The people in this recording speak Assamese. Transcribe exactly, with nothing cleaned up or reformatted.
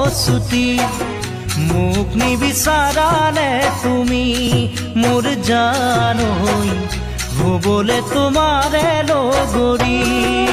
প্ৰস্তুতি মোক নিবিচাৰানে তুমি মোৰ জান হৈ হ'বলে তোমাৰে লগৰী।